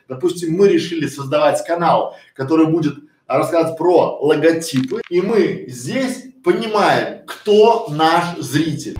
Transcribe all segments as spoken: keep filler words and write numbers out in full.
допустим, мы решили создавать канал, который будет рассказывать про логотипы, и мы здесь понимаем, кто наш зритель.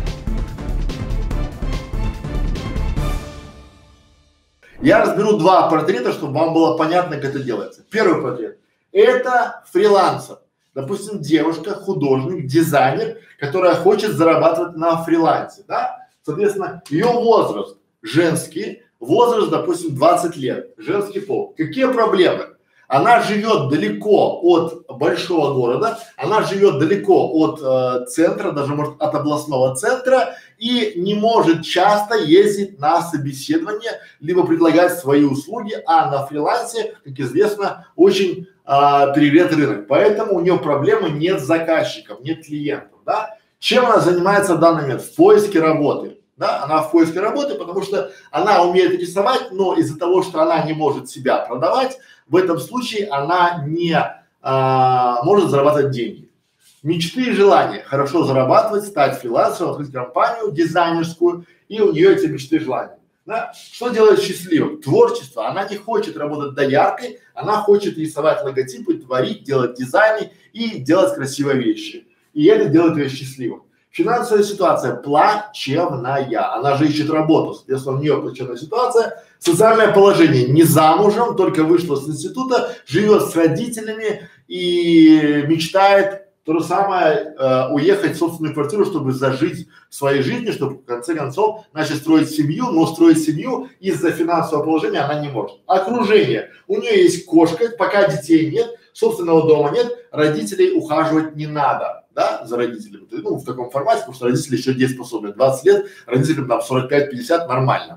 Я разберу два портрета, чтобы вам было понятно, как это делается. Первый портрет – это фрилансер. Допустим, девушка, художник, дизайнер, которая хочет зарабатывать на фрилансе, да? Соответственно, ее возраст женский, возраст, допустим, двадцать лет, женский пол. Какие проблемы? Она живет далеко от большого города, она живет далеко от э, центра, даже может от областного центра, и не может часто ездить на собеседование, либо предлагать свои услуги, а на фрилансе, как известно, очень а, перегрет рынок. Поэтому у нее проблемы, нет заказчиков, нет клиентов, да. Чем она занимается в данный момент? В поиске работы, да, она в поиске работы, потому что она умеет рисовать, но из-за того, что она не может себя продавать, в этом случае она не а, может зарабатывать деньги. Мечты и желания: хорошо зарабатывать, стать фрилансером, открыть компанию дизайнерскую, и у нее эти мечты и желания. Да? Что делает счастливым? Творчество. Она не хочет работать дояркой, она хочет рисовать логотипы, творить, делать дизайны и делать красивые вещи. И это делает ее счастливым. Финансовая ситуация плачевная, она же ищет работу, соответственно, у нее плачевная ситуация. Социальное положение: не замужем, только вышла с института, живет с родителями и мечтает то же самое э, уехать в собственную квартиру, чтобы зажить своей жизнью, чтобы в конце концов начать строить семью, но строить семью из-за финансового положения она не может. Окружение: у нее есть кошка, пока детей нет, собственного дома нет, родителей ухаживать не надо. Да, за родителями, ну, в таком формате, потому что родители еще дееспособны. двадцать лет, родителям там сорок пять пятьдесят, нормально.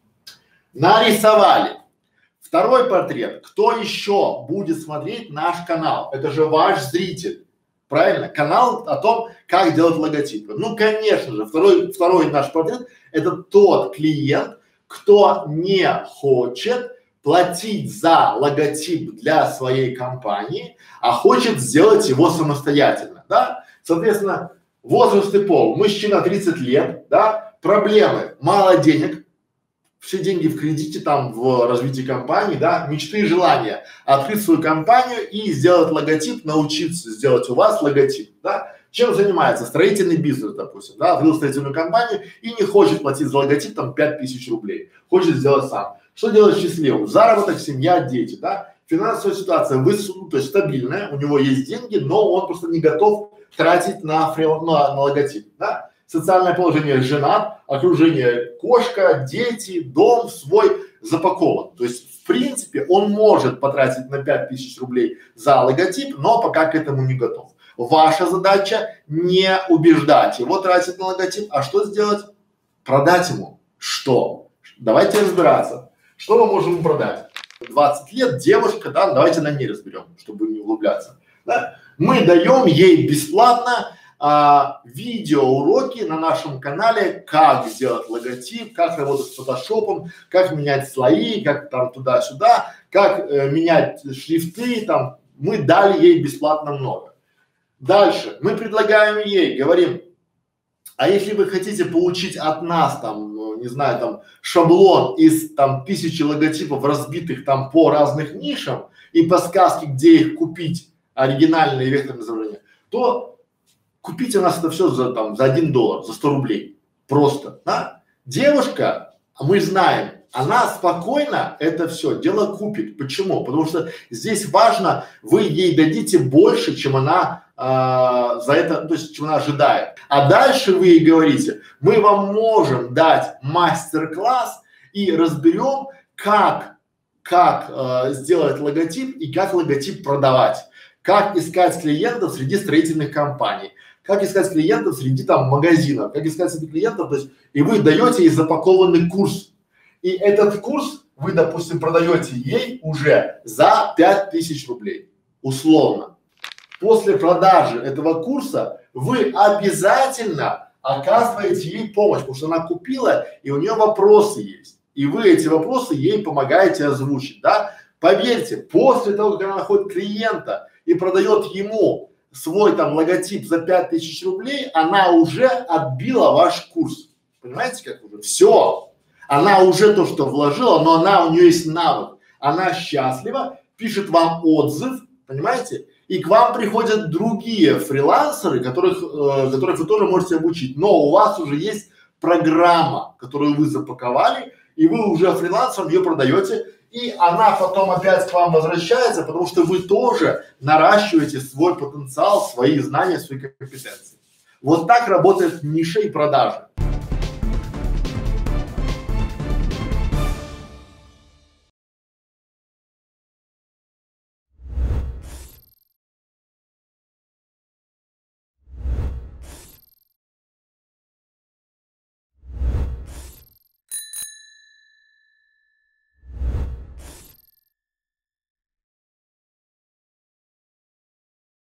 Нарисовали. Второй портрет. Кто еще будет смотреть наш канал? Это же ваш зритель. Правильно? Канал о том, как делать логотипы. Ну, конечно же, второй, второй наш портрет – это тот клиент, кто не хочет платить за логотип для своей компании, а хочет сделать его самостоятельно. Да? Соответственно, возраст и пол: мужчина тридцать лет, да, проблемы: мало денег, все деньги в кредите, там, в развитии компании, да, мечты и желания: открыть свою компанию и сделать логотип, научиться сделать у вас логотип, да. Чем занимается? Строительный бизнес, допустим, да, открыл строительную компанию и не хочет платить за логотип там пять тысяч рублей, хочет сделать сам. Что делать счастливым? Заработок, семья, дети, да. Финансовая ситуация высокая, то есть стабильная, у него есть деньги, но он просто не готов тратить на, фрил, на, на логотип, да. Социальное положение: женат, окружение, кошка, дети, дом свой запакован. То есть в принципе он может потратить на пять тысяч рублей за логотип, но пока к этому не готов. Ваша задача не убеждать его тратить на логотип, а что сделать? Продать ему. Что? Давайте разбираться. Что мы можем ему продать? двадцать лет, девушка, да, давайте на ней разберем, чтобы не углубляться. Да? Мы даем ей бесплатно а, видеоуроки на нашем канале, как сделать логотип, как работать с фотошопом, как менять слои, как там туда-сюда, как э, менять шрифты, там. Мы дали ей бесплатно много. Дальше мы предлагаем ей, говорим: а если вы хотите получить от нас там, ну, не знаю, там шаблон из там тысячи логотипов, разбитых там по разных нишам, и подсказки, где их купить, оригинальные векторные изображения, то купите у нас это все за там за один доллар, за сто рублей. Просто, да? Девушка, мы знаем, она спокойно это все дело купит. Почему? Потому что здесь важно, вы ей дадите больше, чем она а, за это, то есть чем она ожидает. А дальше вы ей говорите: мы вам можем дать мастер-класс и разберем, как, как а, сделать логотип и как логотип продавать, как искать клиентов среди строительных компаний, как искать клиентов среди там магазинов, как искать среди клиентов, то есть и вы даете ей запакованный курс. И этот курс вы, допустим, продаете ей уже за пять тысяч рублей, условно. После продажи этого курса вы обязательно оказываете ей помощь, потому что она купила и у нее вопросы есть. И вы эти вопросы ей помогаете озвучить, да. Поверьте, после того, как она находит клиента и продает ему свой там логотип за пять тысяч рублей, она уже отбила ваш курс. Понимаете, как уже? Все. Она уже то, что вложила, но она, у нее есть навык. она счастлива, пишет вам отзыв, понимаете? И к вам приходят другие фрилансеры, которых, э, которых вы тоже можете обучить. Но у вас уже есть программа, которую вы запаковали, и вы уже фрилансером ее продаете, и она потом опять к вам возвращается, потому что вы тоже наращиваете свой потенциал, свои знания, свои компетенции. Вот так работает ниша и продажи.